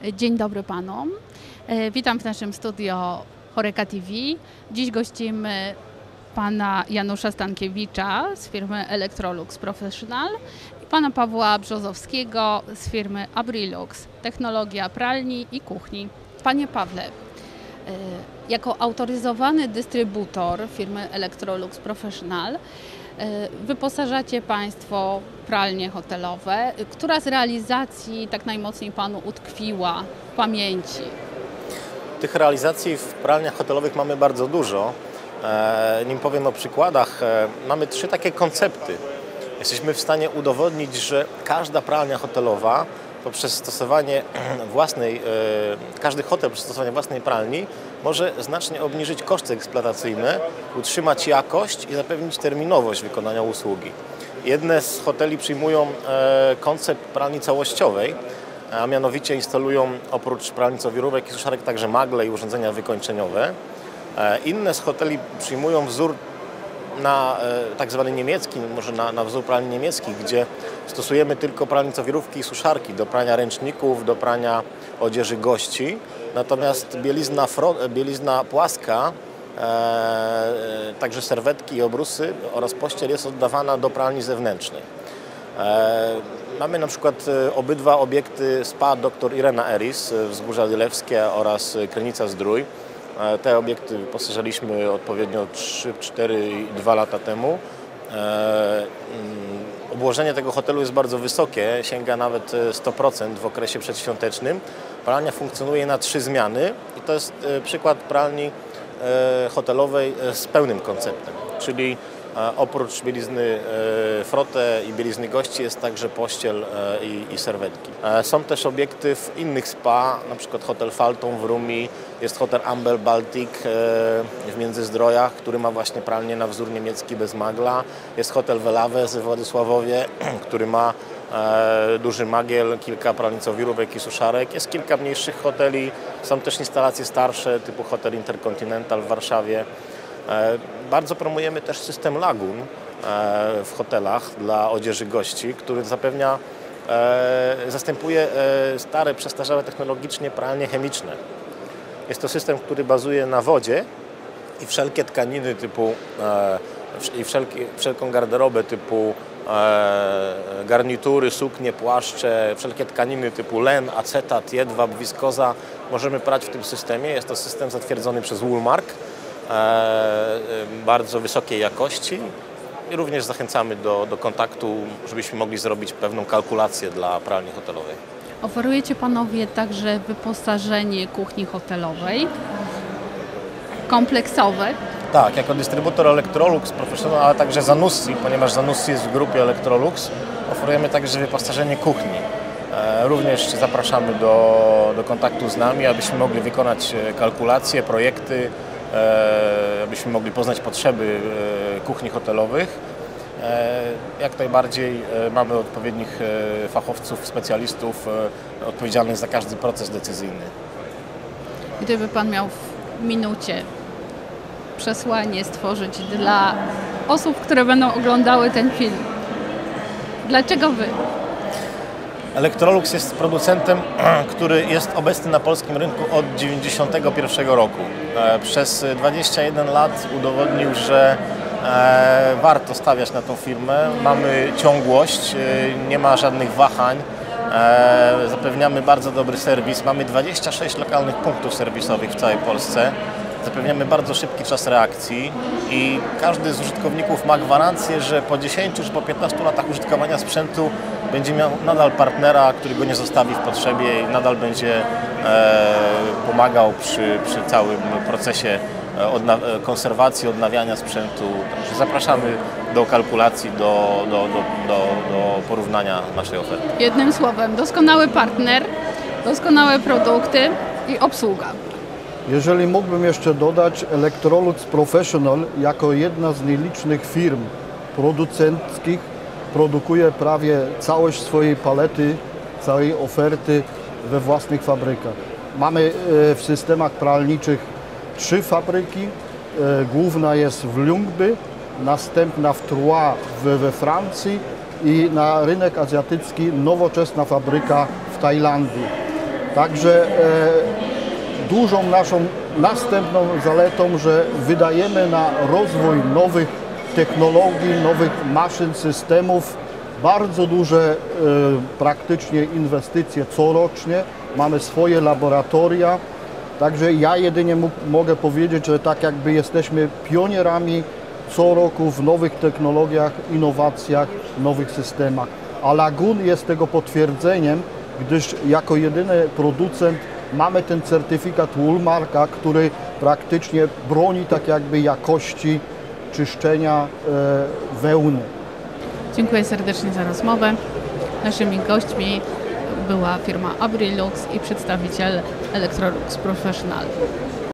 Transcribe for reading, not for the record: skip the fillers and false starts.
Dzień dobry Panom. Witam w naszym studio Horeca TV. Dziś gościmy Pana Janusza Stankiewicza z firmy Electrolux Professional i Pana Pawła Brzozowskiego z firmy Abrilux, technologia pralni i kuchni. Panie Pawle, jako autoryzowany dystrybutor firmy Electrolux Professional wyposażacie Państwo pralnie hotelowe. Która z realizacji tak najmocniej Panu utkwiła w pamięci? Tych realizacji w pralniach hotelowych mamy bardzo dużo. Nim powiem o przykładach, mamy 3 takie koncepty. Jesteśmy w stanie udowodnić, że każda pralnia hotelowa poprzez stosowanie każdy hotel przez stosowanie własnej pralni może znacznie obniżyć koszty eksploatacyjne, utrzymać jakość i zapewnić terminowość wykonania usługi. Jedne z hoteli przyjmują koncept pralni całościowej, a mianowicie instalują oprócz pralnicowirówek i suszarek także magle i urządzenia wykończeniowe. Inne z hoteli przyjmują wzór na tak zwany niemiecki, może na wzór pralni niemieckich, gdzie stosujemy tylko pralnicowirówki i suszarki do prania ręczników, do prania odzieży gości. Natomiast bielizna płaska, także serwetki i obrusy oraz pościel jest oddawana do pralni zewnętrznej. Mamy na przykład obydwa obiekty spa dr Irena Eris, Wzgórza Dylewskie oraz Krynica-Zdrój. Te obiekty wyposażyliśmy odpowiednio 3, 4 i 2 lata temu. Obłożenie tego hotelu jest bardzo wysokie, sięga nawet 100% w okresie przedświątecznym. Pralnia funkcjonuje na 3 zmiany i to jest przykład pralni hotelowej z pełnym konceptem, czyli oprócz bielizny frotę i bielizny gości jest także pościel i serwetki. Są też obiekty w innych spa, na przykład hotel Falton w Rumi, jest hotel Amber Baltic w Międzyzdrojach, który ma właśnie pralnię na wzór niemiecki bez magla. Jest hotel Welaves w Władysławowie, który ma duży magiel, kilka pralnicowirówek i suszarek. Jest kilka mniejszych hoteli, są też instalacje starsze typu hotel Intercontinental w Warszawie. Bardzo promujemy też system lagun w hotelach dla odzieży gości, który zastępuje stare, przestarzałe technologicznie pralnie chemiczne. Jest to system, który bazuje na wodzie i wszelkie tkaniny wszelką garderobę typu garnitury, suknie, płaszcze, wszelkie tkaniny typu len, acetat, jedwab, wiskoza możemy prać w tym systemie. Jest to system zatwierdzony przez Woolmark, bardzo wysokiej jakości i również zachęcamy do kontaktu, żebyśmy mogli zrobić pewną kalkulację dla pralni hotelowej. Oferujecie Panowie także wyposażenie kuchni hotelowej kompleksowe. Tak, jako dystrybutor Electrolux Professional, ale także Zanussi, ponieważ Zanussi jest w grupie Electrolux, oferujemy także wyposażenie kuchni. Również zapraszamy do kontaktu z nami, abyśmy mogli wykonać kalkulacje, projekty, abyśmy mogli poznać potrzeby kuchni hotelowych. Jak najbardziej mamy odpowiednich fachowców, specjalistów odpowiedzialnych za każdy proces decyzyjny. Gdyby Pan miał w minucie przesłanie stworzyć dla osób, które będą oglądały ten film, dlaczego Wy? Electrolux jest producentem, który jest obecny na polskim rynku od 1991 roku. Przez 21 lat udowodnił, że warto stawiać na tą firmę. Mamy ciągłość, nie ma żadnych wahań, zapewniamy bardzo dobry serwis. Mamy 26 lokalnych punktów serwisowych w całej Polsce. Zapewniamy bardzo szybki czas reakcji i każdy z użytkowników ma gwarancję, że po 10 czy po 15 latach użytkowania sprzętu będzie miał nadal partnera, który go nie zostawi w potrzebie i nadal będzie pomagał przy całym procesie konserwacji, odnawiania sprzętu. Także zapraszamy do kalkulacji, do porównania naszej oferty. Jednym słowem, doskonały partner, doskonałe produkty i obsługa. Jeżeli mógłbym jeszcze dodać, Electrolux Professional jako jedna z nielicznych firm producenckich produkuje prawie całość swojej palety, całej oferty we własnych fabrykach. Mamy w systemach pralniczych 3 fabryki. Główna jest w Ljungby, następna w Troyes we Francji i na rynek azjatycki nowoczesna fabryka w Tajlandii. Także dużą naszą następną zaletą, że wydajemy na rozwój nowych technologii, nowych maszyn, systemów bardzo duże praktycznie inwestycje corocznie. Mamy swoje laboratoria, także ja jedynie mogę powiedzieć, że tak jakby jesteśmy pionierami co roku w nowych technologiach, innowacjach, nowych systemach. A Lagun jest tego potwierdzeniem, gdyż jako jedyny producent mamy ten certyfikat Woolmarka, który praktycznie broni tak jakby jakości czyszczenia wełny. Dziękuję serdecznie za rozmowę. Naszymi gośćmi była firma Abrilux i przedstawiciel Electrolux Professional.